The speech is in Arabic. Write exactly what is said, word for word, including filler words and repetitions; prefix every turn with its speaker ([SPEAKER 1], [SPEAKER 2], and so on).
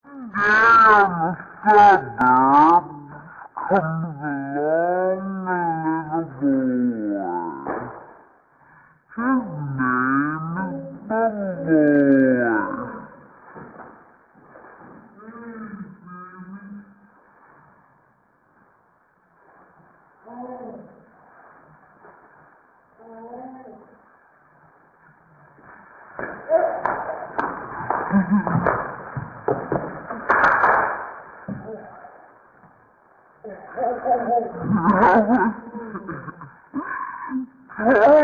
[SPEAKER 1] Down suburbs comes along a little boy. His name is Bumboy. Oh,